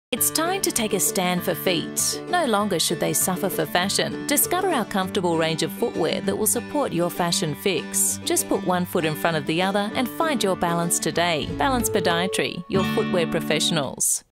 It's time to take a stand for feet. No longer should they suffer for fashion. Discover our comfortable range of footwear that will support your fashion fix. Just put one foot in front of the other and find your balance today. Balance Podiatry, your footwear professionals.